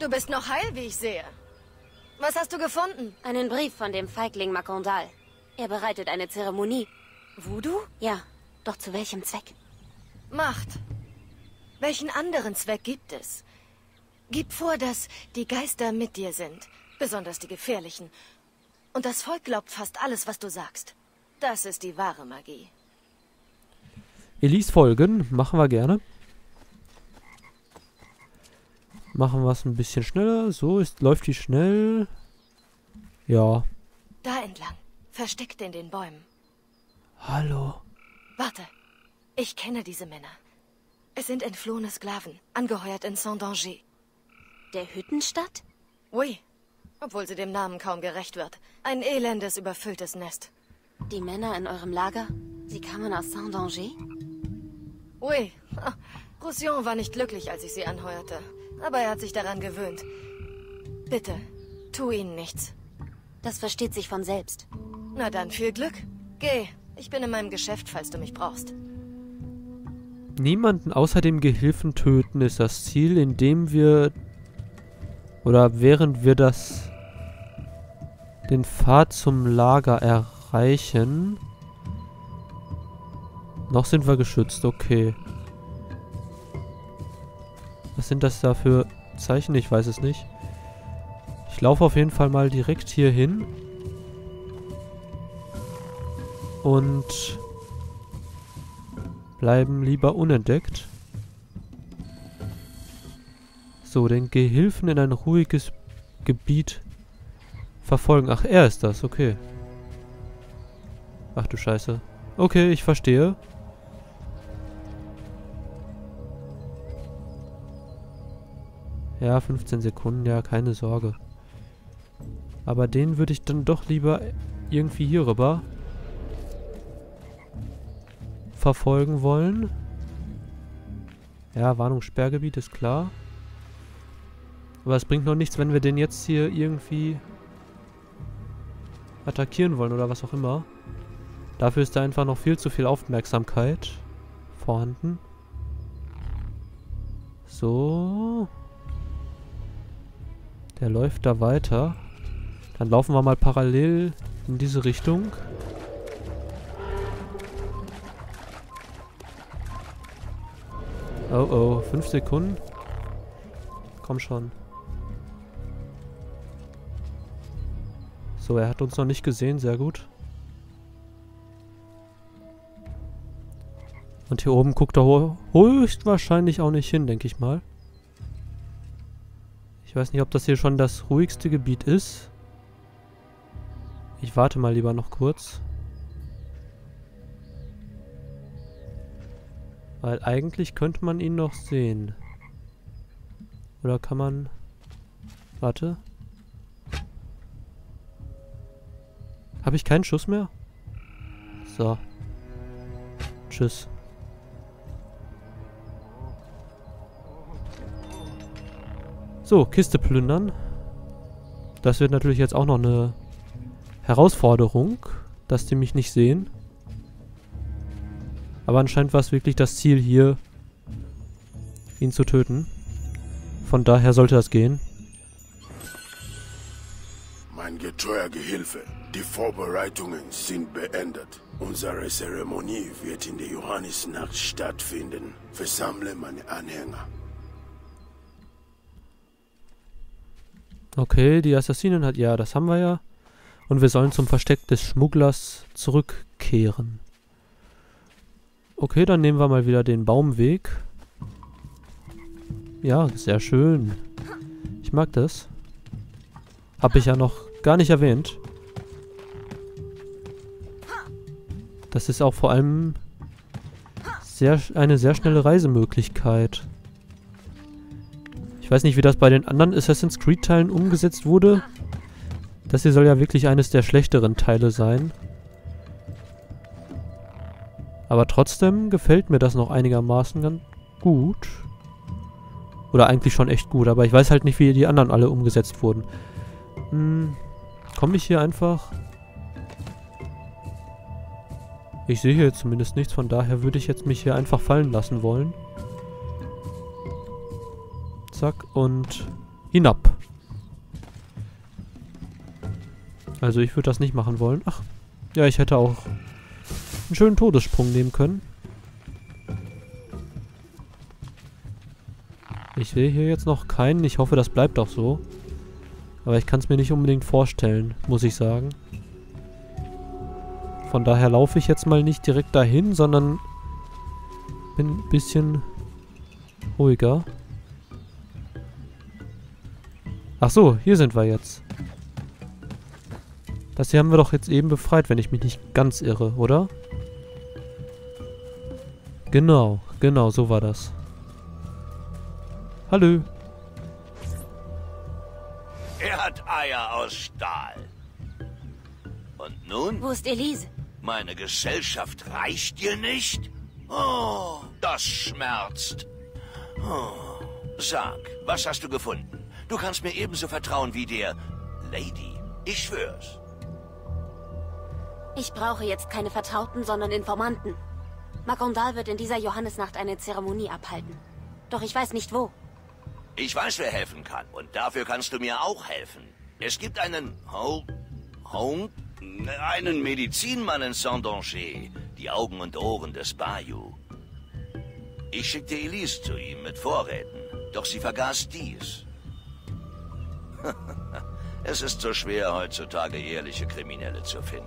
Du bist noch heil, wie ich sehe. Was hast du gefunden? Einen Brief von dem Feigling Makondal. Er bereitet eine Zeremonie. Voodoo? Ja, doch zu welchem Zweck? Macht. Welchen anderen Zweck gibt es? Gib vor, dass die Geister mit dir sind. Besonders die gefährlichen. Und das Volk glaubt fast alles, was du sagst. Das ist die wahre Magie. Elise folgen. Machen wir gerne. Machen wir es ein bisschen schneller. So, läuft die schnell. Ja. Da entlang. Versteckt in den Bäumen. Hallo. Warte. Ich kenne diese Männer. Es sind entflohene Sklaven, angeheuert in Saint-Danger. Der Hüttenstadt? Oui. Obwohl sie dem Namen kaum gerecht wird. Ein elendes, überfülltes Nest. Die Männer in eurem Lager? Sie kamen aus Saint-Danger? Oui. Roussillon war nicht glücklich, als ich sie anheuerte. Aber er hat sich daran gewöhnt. Bitte, tu ihnen nichts. Das versteht sich von selbst. Na dann, viel Glück. Geh. Ich bin in meinem Geschäft, falls du mich brauchst. Niemanden außer dem Gehilfen töten ist das Ziel, indem wir... Oder während wir den Pfad zum Lager erreichen. Noch sind wir geschützt, okay. Was sind das da für Zeichen? Ich weiß es nicht. Ich laufe auf jeden Fall mal direkt hier hin. Und bleiben lieber unentdeckt. So, den Gehilfen in ein ruhiges Gebiet verfolgen. Ach, er ist das, okay. Ach du Scheiße. Okay, ich verstehe. Ja, 15 Sekunden, ja, keine Sorge. Aber den würde ich dann doch lieber irgendwie hier rüber verfolgen wollen. Ja, Warnung, Sperrgebiet ist klar. Aber es bringt noch nichts, wenn wir den jetzt hier irgendwie attackieren wollen oder was auch immer. Dafür ist da einfach noch viel zu viel Aufmerksamkeit vorhanden. So. Der läuft da weiter. Dann laufen wir mal parallel in diese Richtung. Oh oh, 5 Sekunden. Komm schon. So, er hat uns noch nicht gesehen, sehr gut. Und hier oben guckt er höchstwahrscheinlich auch nicht hin, denke ich mal. Ich weiß nicht, ob das hier schon das ruhigste Gebiet ist. Ich warte mal lieber noch kurz. Weil eigentlich könnte man ihn noch sehen. Oder kann man... Warte. Habe ich keinen Schuss mehr? So. Tschüss. So, Kiste plündern. Das wird natürlich jetzt auch noch eine Herausforderung, dass die mich nicht sehen. Aber anscheinend war es wirklich das Ziel hier, ihn zu töten. Von daher sollte das gehen. Mein getreuer Gehilfe, die Vorbereitungen sind beendet. Unsere Zeremonie wird in der Johannisnacht stattfinden. Versammle meine Anhänger. Okay, die Assassinen hat... Ja, das haben wir ja. Und wir sollen zum Versteck des Schmugglers zurückkehren. Okay, dann nehmen wir mal wieder den Baumweg. Ja, sehr schön. Ich mag das. Hab ich ja noch gar nicht erwähnt. Das ist auch vor allem eine sehr schnelle Reisemöglichkeit. Ich weiß nicht, wie das bei den anderen Assassin's Creed Teilen umgesetzt wurde. Das hier soll ja wirklich eines der schlechteren Teile sein. Aber trotzdem gefällt mir das noch einigermaßen ganz gut. Oder eigentlich schon echt gut, aber ich weiß halt nicht, wie die anderen alle umgesetzt wurden. Komme ich hier einfach... Ich sehe hier zumindest nichts, von daher würde ich jetzt mich hier einfach fallen lassen wollen. Zack, und hinab. Also ich würde das nicht machen wollen. Ach, ja, ich hätte auch einen schönen Todessprung nehmen können. Ich sehe hier jetzt noch keinen. Ich hoffe, das bleibt auch so. Aber ich kann es mir nicht unbedingt vorstellen, muss ich sagen. Von daher laufe ich jetzt mal nicht direkt dahin, sondern bin ein bisschen ruhiger. Ach so, hier sind wir jetzt. Das hier haben wir doch jetzt eben befreit, wenn ich mich nicht ganz irre, oder? Genau, genau, so war das. Hallo. Er hat Eier aus Stahl. Und nun? Wo ist Elise? Meine Gesellschaft reicht dir nicht? Oh, das schmerzt. Oh. Sag, was hast du gefunden? Du kannst mir ebenso vertrauen wie der Lady. Ich schwör's. Ich brauche jetzt keine Vertrauten, sondern Informanten. Macondal wird in dieser Johannisnacht eine Zeremonie abhalten. Doch ich weiß nicht wo. Ich weiß, wer helfen kann. Und dafür kannst du mir auch helfen. Es gibt einen einen Medizinmann in Saint-Danger. Die Augen und Ohren des Bayou. Ich schickte Elise zu ihm mit Vorräten. Doch sie vergaß dies. Es ist so schwer, heutzutage ehrliche Kriminelle zu finden.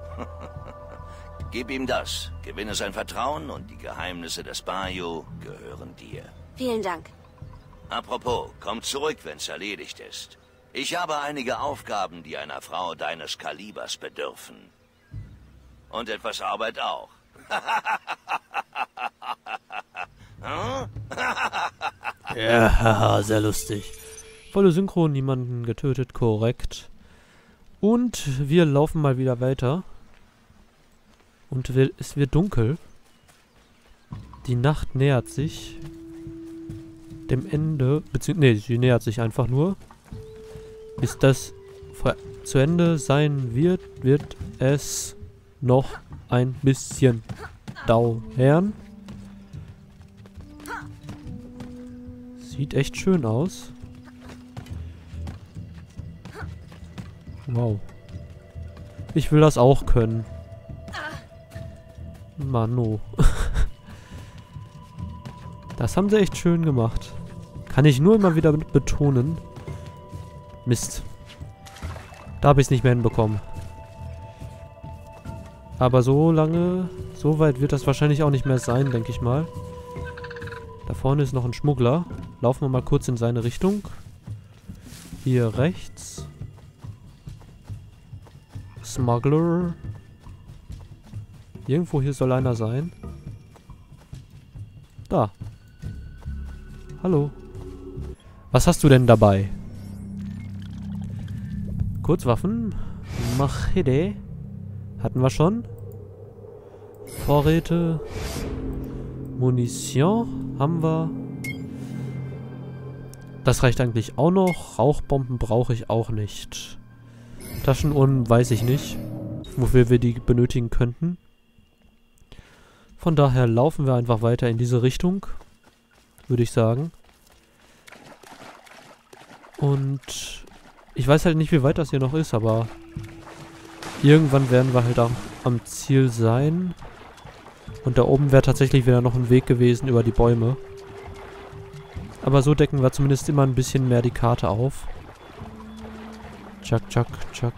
Gib ihm das, gewinne sein Vertrauen und die Geheimnisse des Bayou gehören dir. Vielen Dank. Apropos, komm zurück, wenn's erledigt ist. Ich habe einige Aufgaben, die einer Frau deines Kalibers bedürfen. Und etwas Arbeit auch. Ja, haha, sehr lustig. Volle Synchro, niemanden getötet, korrekt. Und wir laufen mal wieder weiter. Und es wird dunkel. Die Nacht nähert sich dem Ende, beziehungsweise, nee, sie nähert sich einfach nur. Bis das zu Ende sein wird, wird es noch ein bisschen dauern. Sieht echt schön aus. Wow. Ich will das auch können. Mano. Das haben sie echt schön gemacht. Kann ich nur immer wieder betonen. Mist. Da habe ich es nicht mehr hinbekommen. Aber so weit wird das wahrscheinlich auch nicht mehr sein, denke ich mal. Da vorne ist noch ein Schmuggler. Laufen wir mal kurz in seine Richtung. Hier rechts. Smuggler. Irgendwo hier soll einer sein. Da. Hallo. Was hast du denn dabei? Kurzwaffen. Machete. Hatten wir schon. Vorräte. Munition haben wir. Das reicht eigentlich auch noch. Rauchbomben brauche ich auch nicht. Taschenuhren weiß ich nicht, wofür wir die benötigen könnten. Von daher laufen wir einfach weiter in diese Richtung, würde ich sagen. Und ich weiß halt nicht, wie weit das hier noch ist, aber irgendwann werden wir halt auch am Ziel sein. Und da oben wäre tatsächlich wieder noch ein Weg gewesen über die Bäume. Aber so decken wir zumindest immer ein bisschen mehr die Karte auf. Tschak, tschak, tschak.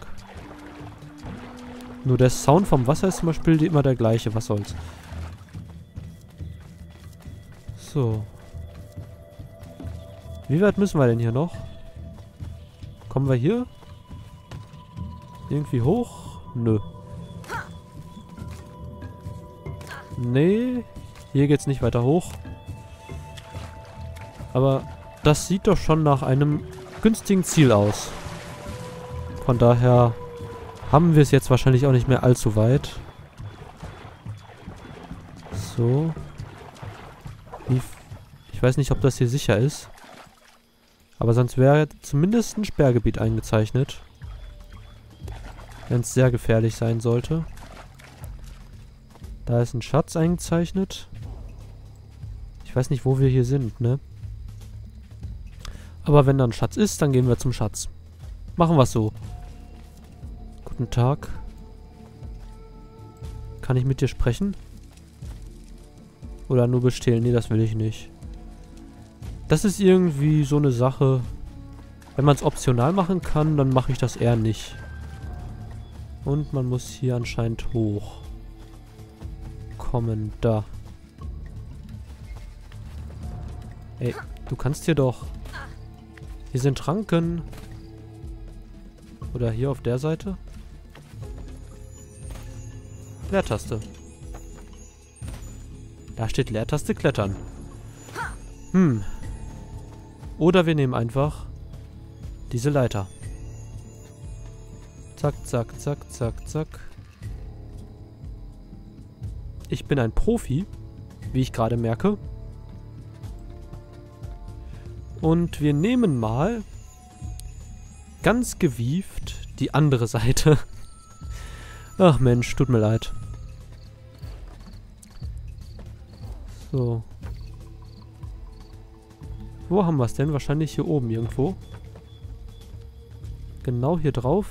Nur der Sound vom Wasser ist zum Beispiel immer der gleiche. Was soll's. So. Wie weit müssen wir denn hier noch? Kommen wir hier? Irgendwie hoch? Nö. Nee. Hier geht's nicht weiter hoch. Aber das sieht doch schon nach einem günstigen Ziel aus. Von daher haben wir es jetzt wahrscheinlich auch nicht mehr allzu weit. So. Ich weiß nicht, ob das hier sicher ist. Aber sonst wäre zumindest ein Sperrgebiet eingezeichnet. Wenn es sehr gefährlich sein sollte. Da ist ein Schatz eingezeichnet. Ich weiß nicht, wo wir hier sind, ne? Aber wenn da ein Schatz ist, dann gehen wir zum Schatz. Machen wir es so. Guten Tag. Kann ich mit dir sprechen? Oder nur bestehlen? Nee, das will ich nicht. Das ist irgendwie so eine Sache. Wenn man es optional machen kann, dann mache ich das eher nicht. Und man muss hier anscheinend hoch. Kommen, da. Ey, du kannst hier doch... Hier sind Ranken. Oder hier auf der Seite. Leertaste. Da steht Leertaste klettern. Oder wir nehmen einfach diese Leiter. Zack, zack, zack, zack, zack. Ich bin ein Profi, wie ich gerade merke. Und wir nehmen mal ganz gewieft die andere Seite. Ach Mensch, tut mir leid. So. Wo haben wir es denn? Wahrscheinlich hier oben irgendwo. Genau hier drauf.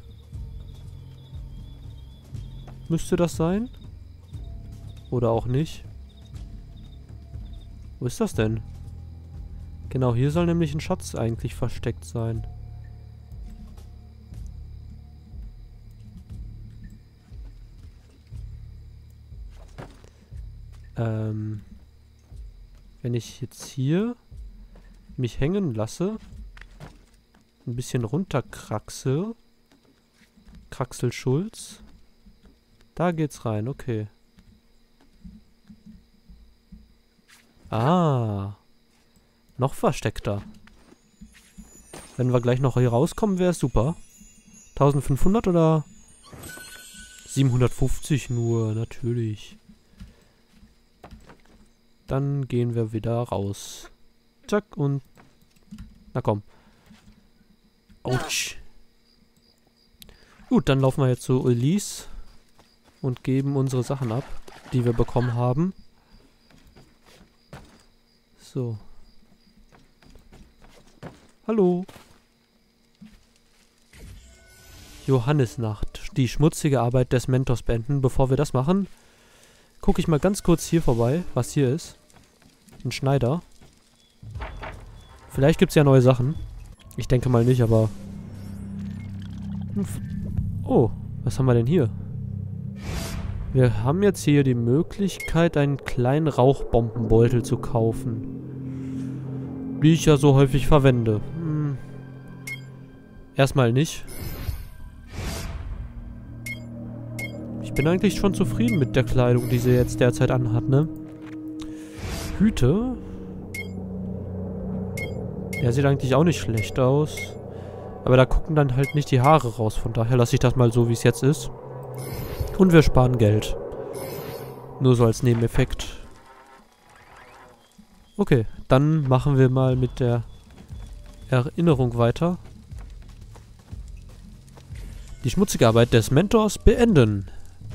Müsste das sein? Oder auch nicht? Wo ist das denn? Genau, hier soll nämlich ein Schatz eigentlich versteckt sein. Wenn ich jetzt hier mich hängen lasse, ein bisschen runterkraxel, Kraxelschulz, da geht's rein, okay. Ah, noch versteckter. Wenn wir gleich noch hier rauskommen, wäre es super. 1500 oder 750 nur, natürlich. Dann gehen wir wieder raus. Zack und... Na komm. Autsch. Gut, dann laufen wir jetzt zu Elise und geben unsere Sachen ab, die wir bekommen haben. So. Hallo. Johannisnacht. Die schmutzige Arbeit des Mentors beenden. Bevor wir das machen, gucke ich mal ganz kurz hier vorbei, was hier ist. Ein Schneider. Vielleicht gibt es ja neue Sachen. Ich denke mal nicht, aber... Oh, was haben wir denn hier? Wir haben jetzt hier die Möglichkeit, einen kleinen Rauchbombenbeutel zu kaufen. Die ich ja so häufig verwende. Erstmal nicht. Ich bin eigentlich schon zufrieden mit der Kleidung, die sie jetzt derzeit anhat, ne? Hüte. Der sieht eigentlich auch nicht schlecht aus. Aber da gucken dann halt nicht die Haare raus. Von daher lasse ich das mal so, wie es jetzt ist. Und wir sparen Geld. Nur so als Nebeneffekt. Okay, dann machen wir mal mit der Erinnerung weiter. Die schmutzige Arbeit des Mentors beenden.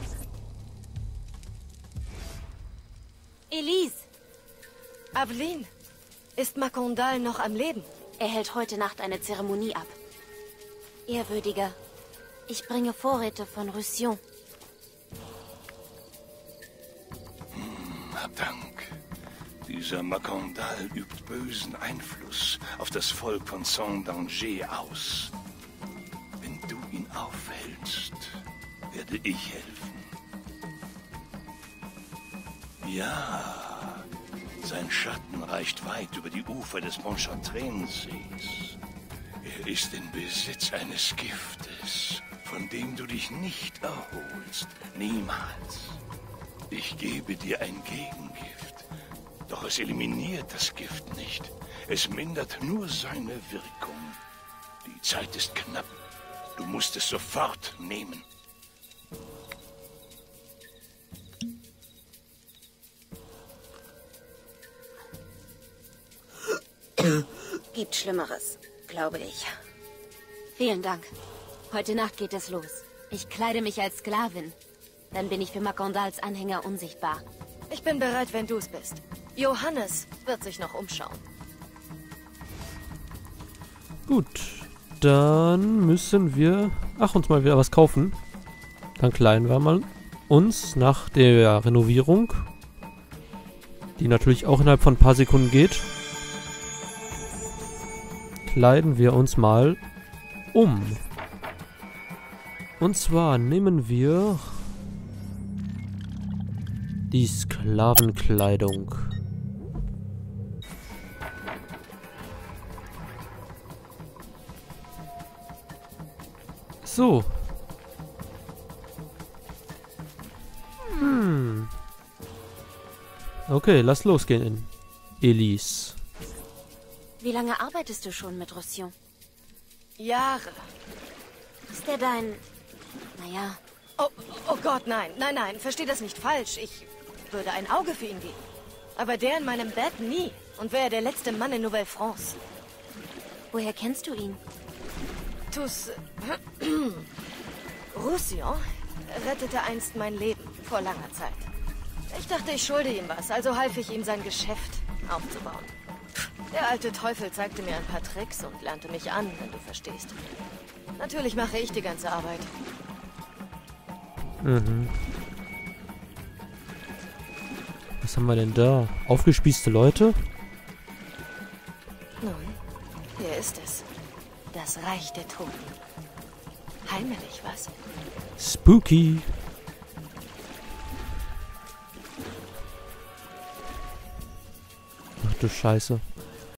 Elise! Aveline, ist Macondal noch am Leben? Er hält heute Nacht eine Zeremonie ab. Ehrwürdiger, ich bringe Vorräte von Roussillon. Hab Dank. Dieser Macondal übt bösen Einfluss auf das Volk von Saint-Danger aus. Wenn du ihn aufhältst, werde ich helfen. Ja, sein Schatten reicht weit über die Ufer des Pontchartrain-Sees. Er ist in Besitz eines Giftes, von dem du dich nicht erholst. Niemals. Ich gebe dir ein Gegengift. Doch es eliminiert das Gift nicht. Es mindert nur seine Wirkung. Die Zeit ist knapp. Du musst es sofort nehmen. Gibt Schlimmeres, glaube ich. Vielen Dank. Heute Nacht geht es los. Ich kleide mich als Sklavin. Dann bin ich für Macondals Anhänger unsichtbar. Ich bin bereit, wenn du es bist. Johannes wird sich noch umschauen. Gut. Dann müssen wir... uns mal wieder was kaufen. Dann kleiden wir mal uns nach der Renovierung. Die natürlich auch innerhalb von ein paar Sekunden geht. Kleiden wir uns mal um. Und zwar nehmen wir die Sklavenkleidung. So. Okay, lass losgehen, Elise. Wie lange arbeitest du schon mit Roussillon? Jahre. Ist er dein... Naja... Oh Gott, nein. Nein, versteh das nicht falsch. Ich würde ein Auge für ihn geben. Aber der in meinem Bett nie. Und wäre der letzte Mann in Nouvelle-France. Woher kennst du ihn? Roussillon rettete einst mein Leben vor langer Zeit. Ich dachte, ich schulde ihm was, also half ich ihm, sein Geschäft aufzubauen. Der alte Teufel zeigte mir ein paar Tricks und lernte mich an, wenn du verstehst. Natürlich mache ich die ganze Arbeit. Was haben wir denn da? Aufgespießte Leute? Nun, hier ist es. Das Reich der Toten. Heimelig, was? Spooky. Ach du Scheiße.